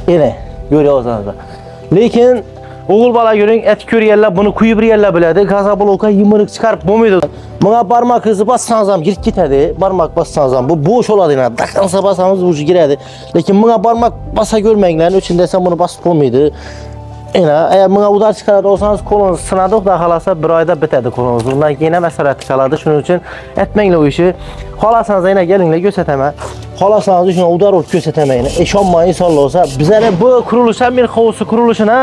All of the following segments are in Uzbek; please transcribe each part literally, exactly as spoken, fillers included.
Yine görüyorsanız da. Lekin oğul bala görün et körüyenler bunu kuyup yerler biledi. Gaza bloka yumuruk çıkarıp bulmaydı. Buna parmak hızı bassanızam girip gitedi. Parmak bassanızam bu boş oladı yine. Dakansa basamız bu giredi. Lekin buna parmak basa görmeklerin içinde sen bunu basıp bulmaydı. Yine eğer buna udar çıkardı olsanız kolunuz sınadık da kalasa bir ayda bitedi kolunuz. Bundan yine mesaret kaladı. Şunun için etmekle o işi. Kalasanız yine gelinle göstereme. Kalasanız için udar olup göstermeyin. Eşanmayın inşallah olsa. Bize bu kuruluşa bir kovusu kuruluşuna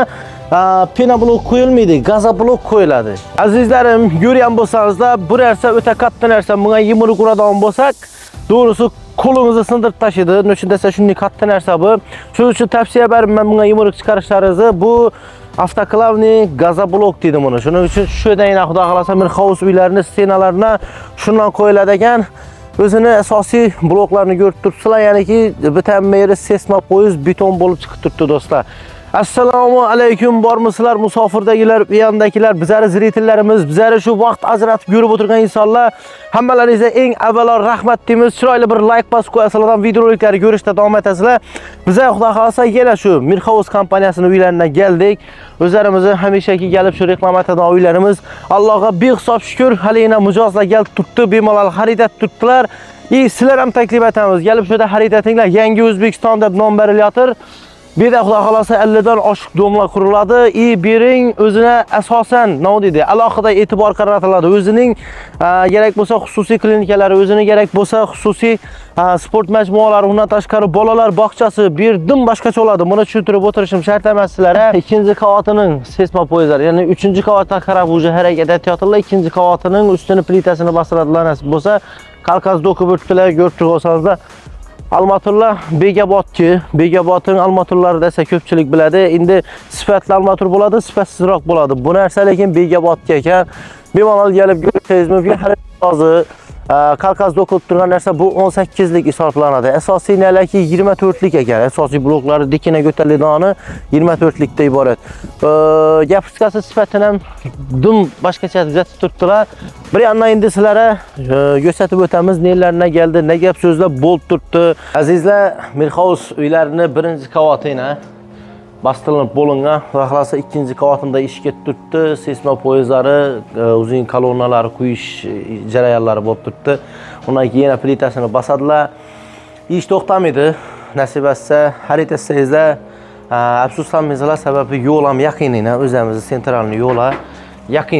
pena blok koyulmaydı, gaza blok koyuladı. Azizlerim, görüyen bolsanız da bu erse öte kattan erse buna yumruk uradan bolsak, doğrusu kolumuzu sındırıp taşıdı. Nöçün dese şunu kattan erse bu. Şunun için tavsiye verim ben buna yumruk çıkarışlarınızı. Bu avtoklavni gaza blok dedim onu. Şunun için şöyle yine xudo xolasa bir havuz uylarını, stenalarına şundan koyuladı ekan. Özünü asosiy bloklarını görüp turibsizlar, ya'ni ki bitan yeri sesma poyuz beton bo'lib chiqib turibdi do'stlar. Assalomu alaykum, bormisizlar musofirdagilar, bu yandagilar, bizlar ziritillarimiz, bizlar shu vaqt ajratib yurib o'tirgan insonlar, hammalaringizga eng avvalo rahmat deymiz. Chiroyli bir like bosib qo'yasizlar, videoroliklarni ko'rishda davom etasizlar. Bizlar xudo xolasa yana shu Mirhouse kompaniyasining uylariga keldik. O'zlarimizni hamishaki kelib shu reklama etadigan uylarimiz, Allohga behisob shukr, hali yana mijozlar kelib turibdi, bemalol xarid etib turibdilar. И sizlar ham taklif etamiz. Kelib shu yerda xarid etinglar. Yangi O'zbekiston deb nom berilayotir. Bir de xudo xolasa ellik dan oshiq domlar quriladi. I bering o'zine asosan nima deydi? Alohida e'tibor qaratiladi. O'zining kerak bo'lsa xususiy klinikalari, o'zini kerak bo'lsa xususiy sport majmualari, undan tashqari bolalar bog'chasi birdan boshqacha bo'ladi. Buni tushuntirib o'tirishim shart emas sizlarga. Ikkinchi qavatining sesma poyezlari, ya'ni uchinchi qavatga qarab uje harakat etyaptilar. Ikkinchi qavatining ustini plitasini bostiradilar nasib bo'lsa. Kalkaz dokib o'tdilar, ko'rib turibsizlar. Almaturlar Begabotchi, Begabotning almaturlari desa ko'pchilik biladi. Endi sifatli almatur bo'ladi, sifatsizroq bo'ladi. Bu narsa lekin Begabotga ekan. Bemalol kelib ko'rsangiz mumkin. Hozir Kalkaz dokib turgan narsa bu o'n sakkizlik hisoblanadi. Asosiy nalaki yigirma to'rtlik ekan. Asosiy bloklari dikina ko'tarilgani yigirma to'rtlikdan iborat. Gapirskasi sifatini ham dum boshqacha kuzatib turibdilar. Bir yandan endi sizlarga ko'rsatib o'tamiz, nelarga keldi, ne gap so'zlar bo'lib turibdi. Azizlar, Mirhouse uylarini birinchi qavatini bastırılıp bo'lingan, xohlasa ikkinchi qavatında ish ketib turibdi. Sesma poyezlari, uzun kolonnalar quyish jarayonlari bo'lib turibdi. Undan keyin yana plitasini bosadilar. Ish to'xtamaydi. Nasib etsa, xarid etsangizlar, afsuslanmaysizlar, sababi yo'l ham yaqinina, o'zimizni sentralni yo'la yaqin.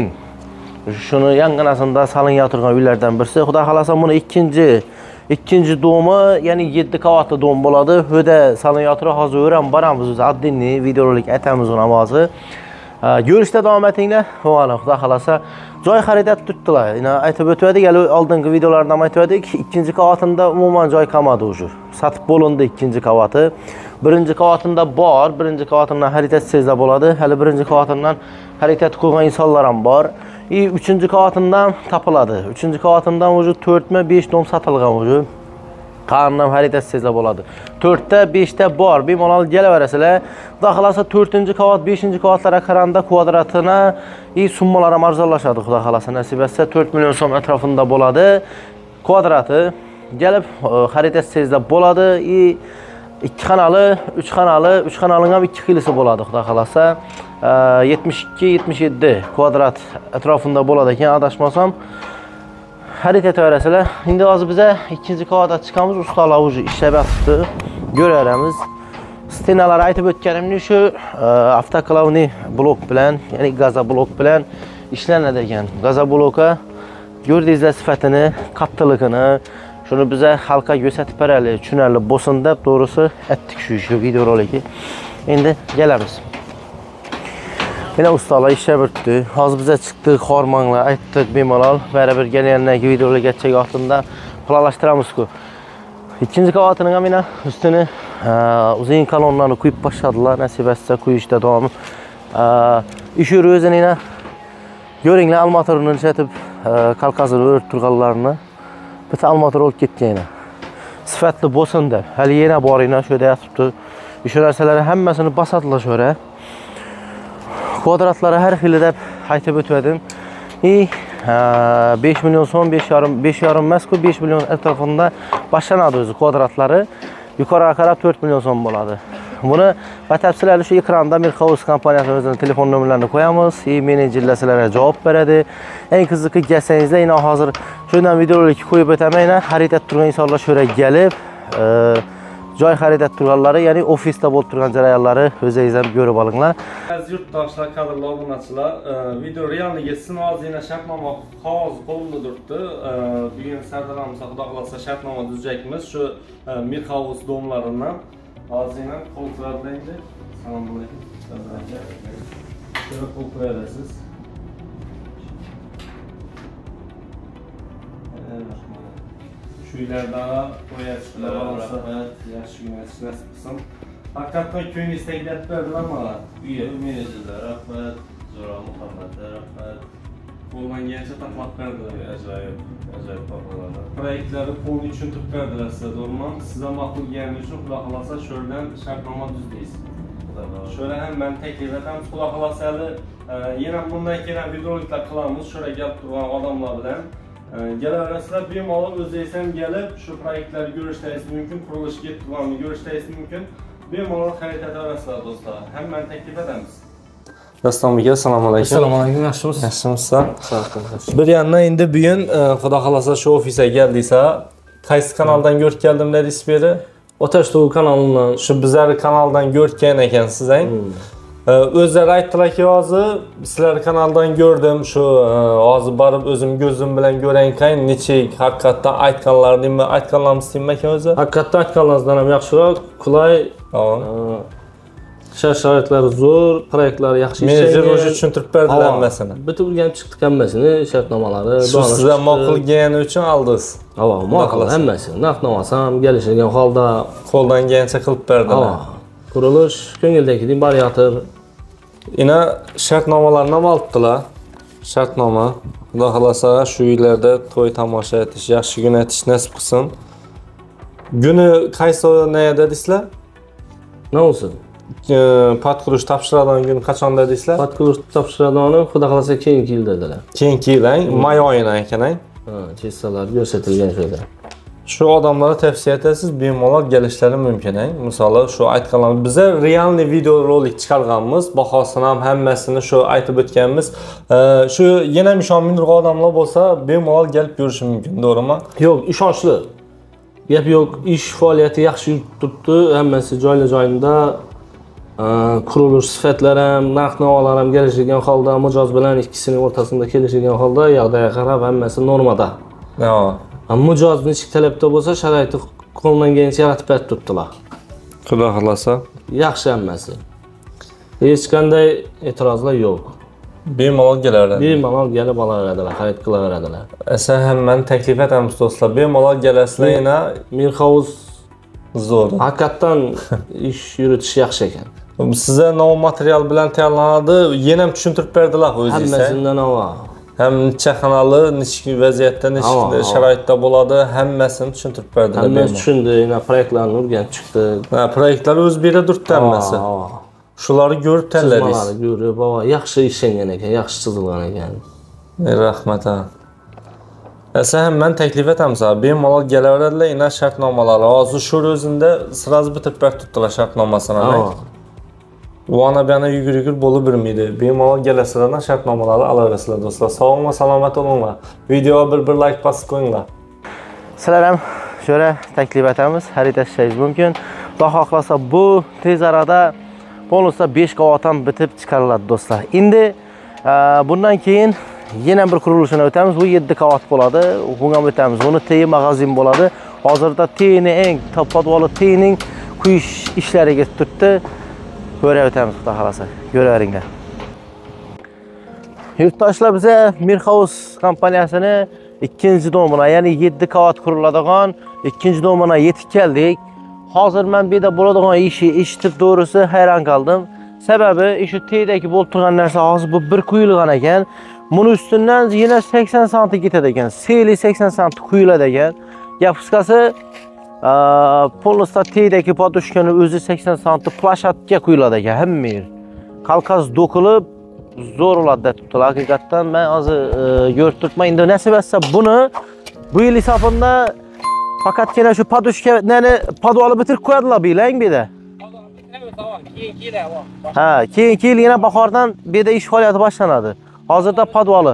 Shuni yangınasında salingan turgan uylardan birisi. Xudo xolasa buni ikkinchi ikkinchi do'mi, ya'ni yetti qavatli dom bo'ladi. Ho'da salinayotira hozir o'ram boramiz, o'zi addinni videorolik aytamiz uni ovozi. Ko'rishda davom etinglar. Mana xudo xolasa joy xarid etib turibdilar. Yana aytib o'tdik, hali oldingi videolarda ham aytib o'tdik, ikkinchi qavatida umuman joy qolmadi o'sha. Satib bo'lindi ikkinchi qavati. Birinchi qavatida bor, birinchi qavatidan xarid etsangizlar bo'ladi. Hali birinchi qavatidan xarid etib qo'ygan insonlar ham bor. I uchinchi qavatidan topiladi. uchinchi qavatidan o'zi to'rt mi besh dom satilgan o'zi. Qandan xarid etsangizlar bo'ladi. to'rtta beshta bor. Bemalol kelaverasizlar. Xudo xolasa to'rtinchi qavat, beshinchi qavatlarga qaraganda kvadratini i summalar ham arzonlashadi. Xudo xolasa nasib etsa to'rt million so'm atrofida bo'ladi. Kvadrati kelib xarid etsangizlar bo'ladi. I ikki xonali, uch xonali, uch xonalining ham ikki xilisi bo'ladi. Xudo xolasa yetmish ikki yetmish yetti kvadrat atrofida bo'ladi ekan, adashmasam. Xarid etaverasizlar. Endi hozir biz ikkinchi qavatga chiqamiz. Ustalar o'zi ishlab yotibdi. Ko'ramiz. Stenalar aytib o'tganimni shu avtoklavni blok bilan, ya'ni gaza blok bilan ishlanadi ekan. Gaza bloka ko'rdingizlar sifatini, qattiqligini, shuni biza xalqqa ko'rsatib beraylik, tushunarli bo'lsin deb to'g'risi aytdik shu shu videorolikni. Endi kelamiz. Yine ustalar ishlab o'tdi. Hozir biz chiqdik, xormanglar aytdik bemalol. Baribir kelgandan keyin videolar ketchak vaqtida planlashtiramiz-ku. Ikkinchi qavatining ham yana ustini uzun kolonlarni quyib boshladilar. Nasib etsa quyishda davom. Ish yuri o'zini yana ko'ringlar, almaturini chatib kalkazini o'rib turganlarni. Bitta almatur olib ketgan yana. Sifatli bo'lsin deb. Hali yana boringlar, shu yerda yotibdi. Shu narsalarni hammasini bosadilar shu yerga. Kvadratları her xili deb aytib o'tdim. I besh million so'm, besh yarim besh yarim emas-ku, besh million atrofida boshlanadi o'zi kvadratlari. Yuqoriga qarab to'rt million so'm bo'ladi. Buni batafsillar shu ekranda Mirhouse kompaniyasining telefon nomerlarini qo'yamiz. E menejerlar sizlarga javob beradi. Eng qiziqi gelsangizlar, yana hozir shundan videorolik qo'yib o'tamayman. Xarid etib turgan insonlar shura kelib, joy xarid etib turganlari, ya'ni ofisda bo'lib turgan jarayonlari o'zingiz ham ko'rib olinglar. Aziz yurtdoshlar, qadrli obunachilar, video realligiga sinozina shartnoma qog'oz qo'limda turibdi. Bugun sardaramizda xudo xolasa shartnoma tuzaymiz shu Mirhouse domlaridan. Hozirdan qo'l qo'yadingda. Assalomu alaykum. Shuni qo'l qo'yasiz. Shu yerlarda qo'yasizlar, rahmat. Yaxshi kun nasib qilsin. Haqiqatan ko'nglingizdagi deb berdilarmi? Uyi menejerlar, rahmat. Zo'ra Muhammad, rahmat. Qo'llangancha taqmat berdilar. Ajoyib, ajoyib topiladi. Proyektlarni qo'lni tushuntirib berdilar sizga, to'g'rimi? Sizga ma'qul kelgani uchun xudo xolasa shu yerdan shartnoma tuzlaysiz. Shöyle ham men taklif etamiz, xudo xolasa yana bundan keyin videoliklar qilamiz, shura gap turgan odamlar bilan. Gelaverasizlar, bemalol o'zingiz ham kelib, shu proyektlarni ko'rishingiz mumkin, qurilish ketganini ko'rishingiz mumkin. Bemalol xarid etaverasizlar do'stlar. Hamma taklif etamiz. Dostlar, assalomu alaykum. Assalomu alaykum, yaxshimisiz? Yaxshimisiz? Bir yandan endi bugun xudo xolasa shu ofisga keldiysa, qaysi kanaldan ko'rib keldim dedingiz beri? Otash Tuğ kanalından. Shu bizlar kanaldan ko'rgan ekansiz, ha? O'zlari aytdilarki, hozir sizlar kanaldan ko'rdim, shu hozir borib o'zim ko'zim bilan ko'rang qayn nechik haqiqatdan aytganlaringmi, aytganlarimiz deymi ekan o'zi? Haqiqatdan aytganlaringizdan ham yaxshiroq, qulay. Shart-sharoitlari zo'r, proyektlari yaxshi ishlangan. Menejer o'zi tushuntirib berdilar hammasini. Bitib o'rganib chiqdik hammasini, shartnomalari, shu sizlar ma'qul kelgani uchun oldingiz. Ha, ma'qul hammasi. Narx-navosi ham kelishilgan holda qo'ldan kelgancha qilib berdilar. Qurilish ko'ngildagidek barayotir. Ina shartnomalarni ham olibdilar. Shartnoma. Xudo xolasa shu uylarda to'y tomosha etish, yaxshi kun etish nasib qilsin. Kuni qaysi nayda deysizlar? Nima bo'lsin? Pat qurish topshiradigan kun qachon deysizlar? Pat qurish topshiradigan xudo xolasa keyingi yil dedilar. Keyingi yil, may oyidan ekan, ha? Ha, chesalar ko'rsatilgan joyda. Shu odamlarga tavsiya etasiz, bemalol kelishlari mumkin, ha? Masalan, shu aytganlarimiz biz realni video rolik chiqarganmiz, bahosini ham hammasini shu aytib o'tganmiz. Shu yana ishonmaydigan odamlar bo'lsa, bemalol kelib ko'rishi mumkin, to'g'rimi? Yo'q, ishonchli. Gap yo'q, ish faoliyati yaxshi yurib turibdi, hammasi joyla-joyida. Qurilish sifatlari ham, narx-navolar ham kelishilgan holda, mijoz bilan ikkisining o'rtasida kelishilgan holda, yoqdaga qarab hammasi normada. Ha. Mijozni ichki talabda bo'lsa, sharoitni qo'llangancha yaratib berib turibdilar. Xudo xolasa. Yaxshi hammasi. Hech qanday e'tirozlar yo'q. Bemalol kelaveradi. Bemalol kelib olaveradilar, xarid qilaveradilar. Esa hammani taklif etamiz do'stlar. Bemalol kelasizlar, yana Mirhouse zo'r. Haqiqatan ish yuritish yaxshi ekan. Sizga nov material bilan tayyorlanadi, yana ham tushuntirib berdilar o'zingiz. Hammasidan avval. Ham necha kanali, necha vaziyatda, necha sharoitda bo'ladi, hammasini tushuntirib berdilar. Hammasi tushundi, yana proyektlarni o'rganib chiqdi. Ha, proyektlar o'z berib turibdi hammasi. Shularni ko'rib tanladingiz. Shularni ko'rib, yaxshi ishlangan ekan, yaxshi chizilgan ekan. Rahmat. Esa ham men taklif etamiz, bemalol kelaveradilar, yana shartnomalar. Hozir shu o'zinda siraz bitib berib turibdilar shartnomasini. Bu ana bana yugurgur bo'lib birmaydi. Bemalol kelasizlar, shartnomalarni olaverasizlar do'stlar. Sog' va salomat bo'linglar. Videoga bir bir like bosib qo'yinglar. Sizlar ham shura taklif etamiz, xarid etishingiz mumkin. Xudo xohlasa bu tez arada bo'lsa besh qavat ham bitib chiqariladi do'stlar. Endi bundan keyin yana bir qurilishini o'tamiz. Bu yetti qavat bo'ladi. Bunga o'tamiz. Buni T magazin bo'ladi. Hozirda T'ni eng topodvoli T'ning quyish ishlariga turibdi. Ko'rib o'tamiz xudo xolasa. Ko'raveringlar. Yurtdoshlar, biza Mirhouse kompaniyasini ikkinchi domina, ya'ni yetti qavat quriladigan ikkinchi domina yetib keldik. Hozir men bu yerda bo'ladigan ishni eshitib to'g'risi hayron qoldim. Sababi shu T'dagi bo'lib turgan narsa hozir bu bir quyilgan ekan. Buni ustidan yana sakson santi ketadi ekan. Seli sakson santi quyiladi ekan. Gap qisqasi, polosda T'dagi podushkani o'zi sakson santi plashatga quyiladi ekan hamma yer. Qalqaz do'qilib zo'r bo'ladi debdilar. Haqiqatan men hozir ko'rib turibman. Endi nasib etsa buni bu yil hisobida faqatgina shu podushkani podvoli bitirib qo'yadilar bilang bu yerda. Ha, keyingi yil yana bahordan bu yerda ish faoliyati boshlanadi. Hozirda podvali.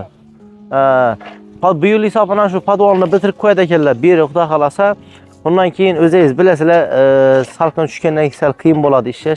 Bu yil hisobidan shu podvalni bitirib qo'yadi ekanlar. Bir yil xudo xolasa. Bundan keyin o'zingiz bilasizlar, salqin tushgandan keyin sal qiyin bo'ladi ishlash.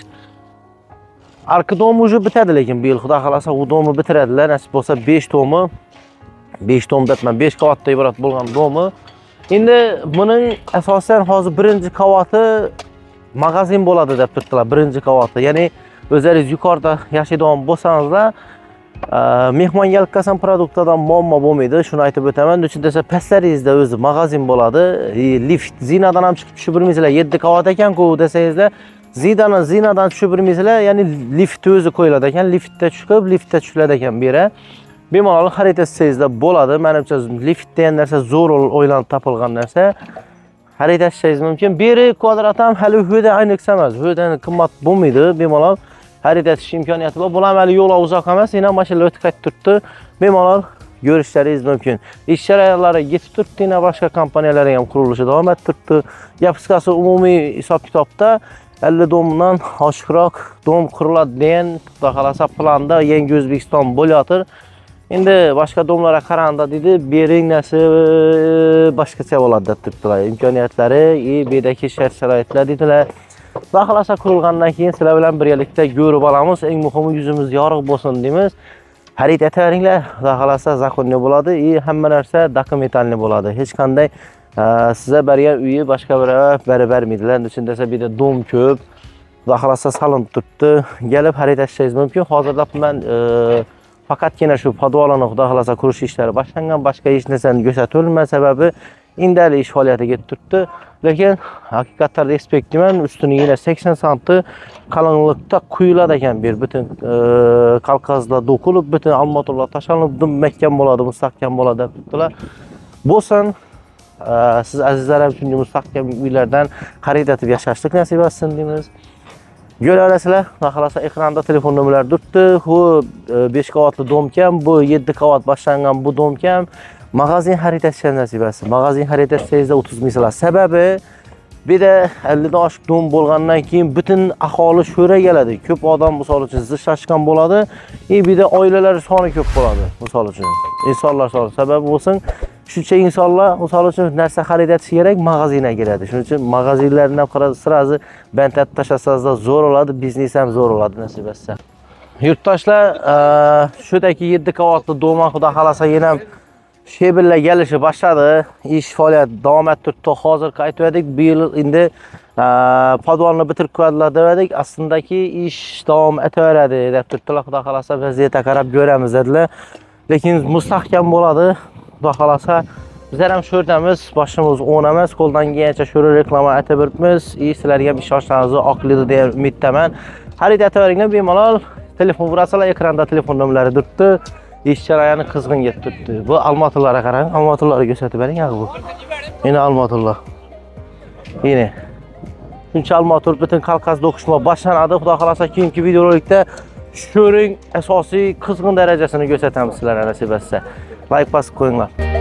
Arka domi уже bitadi, lekin bu yil xudo xolasa u domi bitiradilar. Nasib bo'lsa besh domi, besh dom bitman, besh qavatdan iborat bo'lgan domi. Endi buning asosan hozir birinchi qavati magazin bo'ladi deb turibdilar, birinchi qavati. Ya'ni o'zingiz yuqorida yashaydigan bo'lsangizlar, mehmonga olib kelsam produktdan muammo bo'lmaydi. Shuni aytib o'taman. Uchun desa pastlaringizda o'zi magazin bo'ladi. Lift zinadan ham chiqib tushib bilmaysizlar. yetti qavat ekan-ku desangizlar, zinadan zinadan tushib bilmaysizlar. Ya'ni lift o'zi qo'yiladi ekan, liftda chiqib, liftda tushiladi ekan bu yerga. Bemalol xarid etsangizda bo'ladi. Menimcha lift degan narsa zo'r o'ylanib topilgan narsa. Xarid etsangiz mumkin. Beri kvadrat ham hali huda ayniqsa emas. Hudan qimmat bo'lmaydi. Bemalol xarid etish imkoniyati bor. Bular hali yo'l uzoq emas, yana mashina o'tib qaytib turibdi. Bemalol ko'rishlaringiz mumkin. Ish jarayonlari yetib turibdi, yana boshqa kompaniyalar ham qurilishi davom etib turibdi. Gap qisqasi umumiy hisob-kitobda ellik domdan oshiqroq dom quriladi degan xudo xolasa planda yangi O'zbekiston bo'layotir. Endi boshqa domlarga qaraganda dedi, bering narsa boshqacha bo'ladi deb turibdilar. Imkoniyatlari, bu yerdagi shart-sharoitlar dedilar. Xudo xolasa qurilgandan keyin sizlar bilan birgalikda ko'rib olamiz. Eng muhimi yuzimiz yorug' bo'lsin deymiz. Xarid etaveringlar. Xudo xolasa zakonli bo'ladi, и hamma narsa dokumentalniy bo'ladi. Hech qanday sizga bergan uyi boshqa biri berib bermaydilar. Uchun desa bu yerda dom ko'p. Xudo xolasa salinib turibdi. Kelib xarid etishingiz mumkin. Hozirda men faqatgina shu podvalni xudo xolasa qurish ishlari boshlangan, boshqa hech narsani ko'rsatilmay sababi indali ish faoliyatiga ketib turibdi. Lekin haqiqatda respekt deyman, ustini yana sakson santi qalinlikda quyiladi ekan bir butun qalqazlar do'qilib, butun almatullar tashalib, mahkam bo'ladi, mustahkam bo'ladi deb turibdilar. Bo'lsin, siz azizlarim shunday mustahkam uylardan xarid etib yashashlik nasib etsin deymiz. Ko'rasizlar, xohlasa ekranda telefon nomerlari turibdi. Bu besh qavatli domkam, bu yetti qavat boshlangan bu domkam. Magazin xarid etishni nasib etsin. Magazin xarid etsangizda o'ttiz ming so'm. Sababi bu yerda ellik dan oshiq dom bo'lgandan keyin butun aholi sho'ra keladi. Ko'p odam misol uchun zishlashgan bo'ladi. E bu yerda oilalar soni ko'p bo'ladi, misol uchun. Insonlar soni sabab bo'lsin. Shuncha insonlar misol uchun narsa xarid etish kerak, magazinga keladi. Shuning uchun magazinlardan qarasizlar, bantat tashlasangiz zo'r bo'ladi, biznes ham zo'r bo'ladi nasib etsa. Yurtdoshlar, shudaki yetti qavatli doma xudo xolasa yana shebirlar kelishi boshladi. Ish faoliyat davom ettirdi. Hozir qaytdik. Bu yil endi podvalni bitirib qo'yadilar dedik. Aslidagi ish davom etaveradi deb turibdilar. Xudo xolasa vaziyatga qarab ko'ramiz dedilar. Lekin mustahkam bo'ladi. Xudo xolasa bizlar ham sho'rdamiz, boshimiz o'ng emas, qo'ldan kelgancha sho'ra reklama aytib turibmiz. Sizlarga ham ishonchlaringizni oqlaydi deya umiddaman. Xarid etaveringlar, bemalol telefon urasizlar, ekranda telefon nomerlari turibdi. Ish jarayoni qizg'in ketib turibdi. Bu Almatullarga qarang, Almatullarga ko'rsatib bering ha bu. Yana Almatullar. Yine. Shuncha Almatur butun qalqaz o'qishma boshlanadi. Xudo xolasa keyingi videorolikda sho'ring asosiy qizg'in darajasini ko'rsatamiz sizlarga nasib etsa. Like bosib qo'yinglar.